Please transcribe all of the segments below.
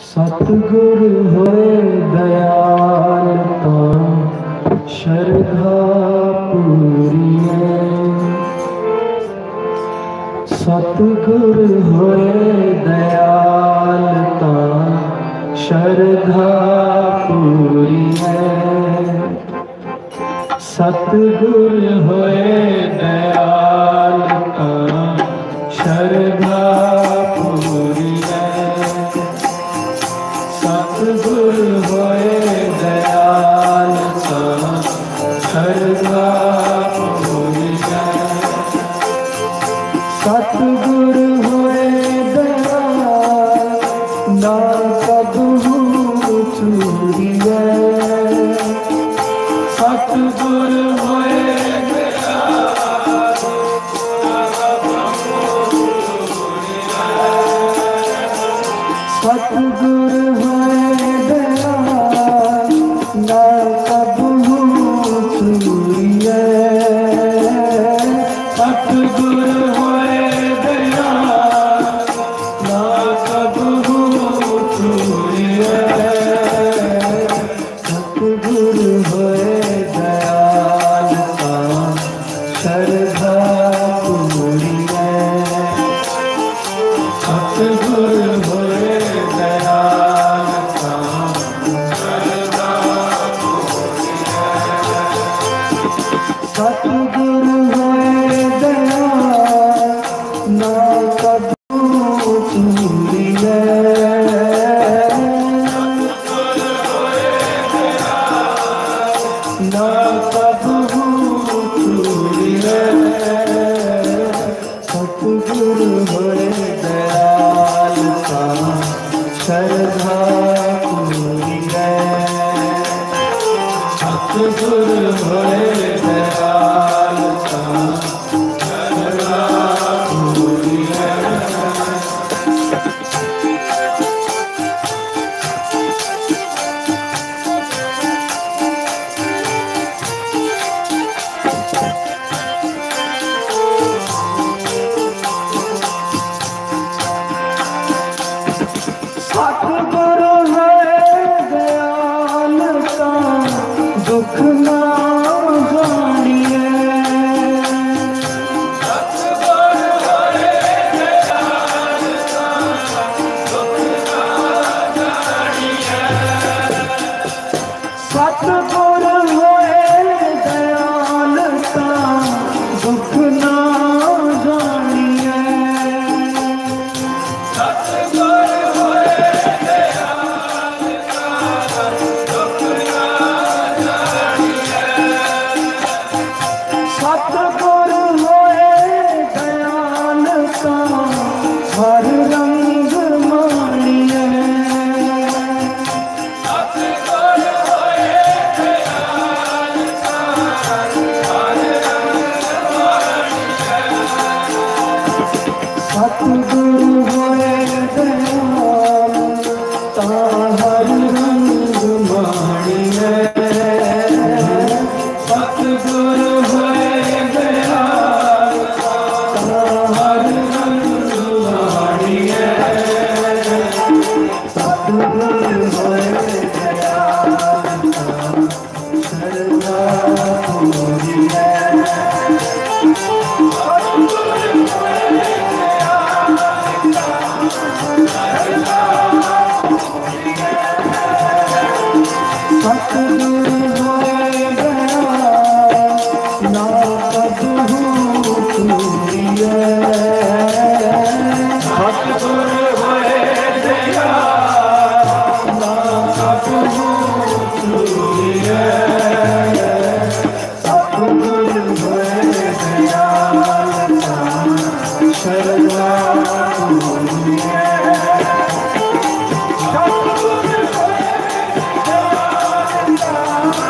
सतगुर होए दयाल तां शरधा पूरी है। सतगुर होए दयाल तां शरधा पूरी है। सतगुर होए दयाल तां शरधा पूरी है। सतगुर होए दयाल तां शरधा पूरी है। सतगुर होए दयाल ना कबहू चूरी है। सतगुर होए सतगुर होए दयाल ना कबहू चूरी है। सतगुर होए दयाल ना कबहू चूरी है। सतगुर होए दयाल तां शरधा पूरी है। सतगुर होए सतगुर होए दयाल ना कबहू चूरी है। ना कबहू चूरी है। सतगुर होए दयाल तां शरधा पूरी है। सतगुर होए दयाल तां शरधा पूरी है। सतगुर होए दयाल तां दुख ना जानिए। सतगुर होए दयाल तां दुख ना जानिए। सतगुर होए दयाल तां दुख ना जानिए। सतगुर होए दयाल तां दुख ना जानिए। सतगुर होए दयाल तां हर रंग मानिए। सतगुर होए दयाल तां हर रंग मानिए। सतगुर होए दयाल तां हर रंग मानिए। सतगुर होए दयाल तां हर रंग मानिए। सतगुर होए दयाल तां शरधा पूरी है। सतगुर होए दयाल तां शरधा पूरी है। सतगुर होए दयाल ना कबहू चूरी है। सतगुर होए दयाल ना कबहू चूरी है। सतगुर होए दयाल तां शरधा पूरी है। सतगुर होए दयाल तां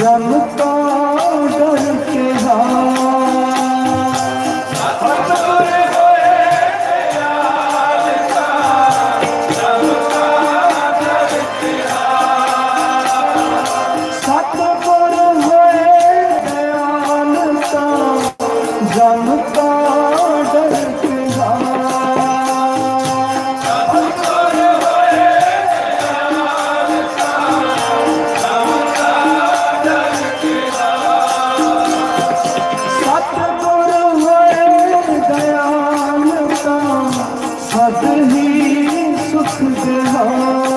जम का डर के सतगुर होए दयालता जम का डर के सद ही सुख देहा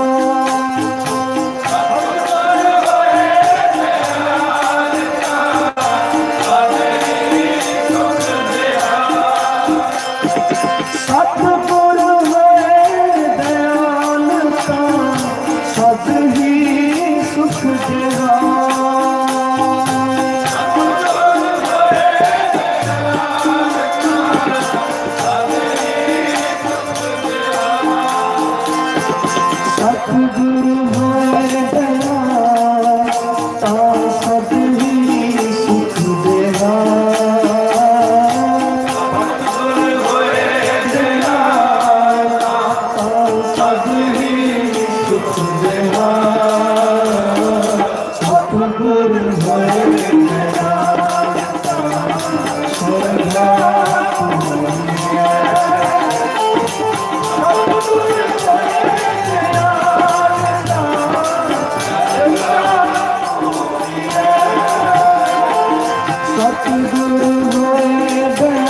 सतगुर होए दयालता सद ही सुख देहा सतगुरु होए दयालता सद ही सुख देहा सतगुरु होए दयालता सद ही सुख देहा सतगुरु होए दयालता शरणा सतगुरु होए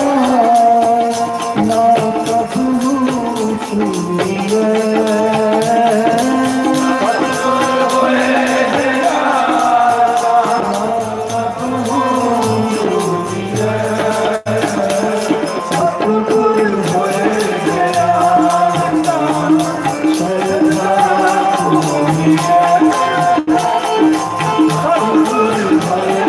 दयाल ना प्रभु सुनिए सतगुरु होए दयाल ना प्रभु सुनिए सतगुरु होए दयाल ना शरणा सुनिए सतगुरु होए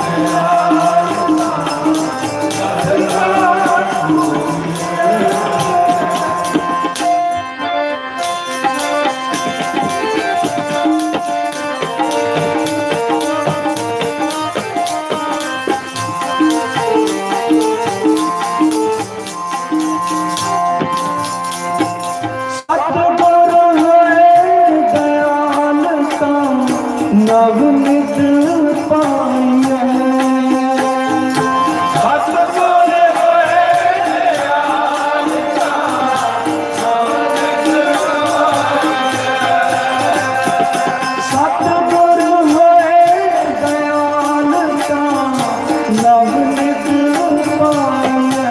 नवनित पाइए सतगुर होए दयालता नवनित सतगुर होए दयालता नवनित पाइए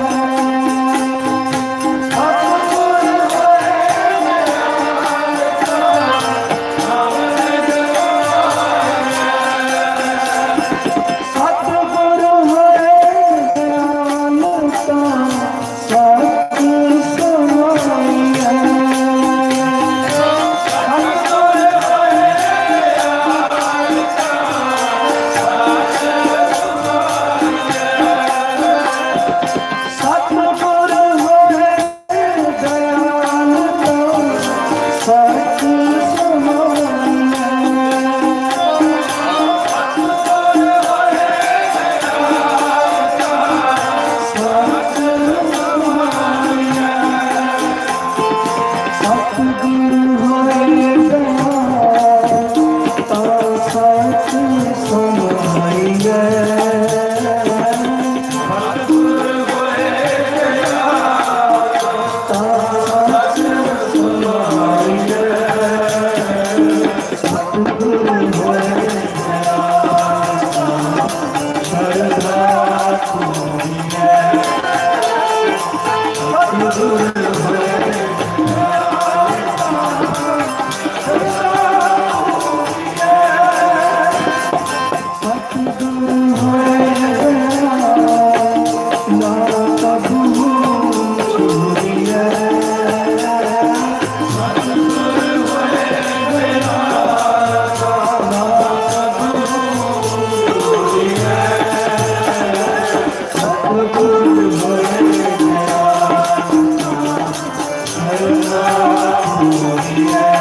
Yeah.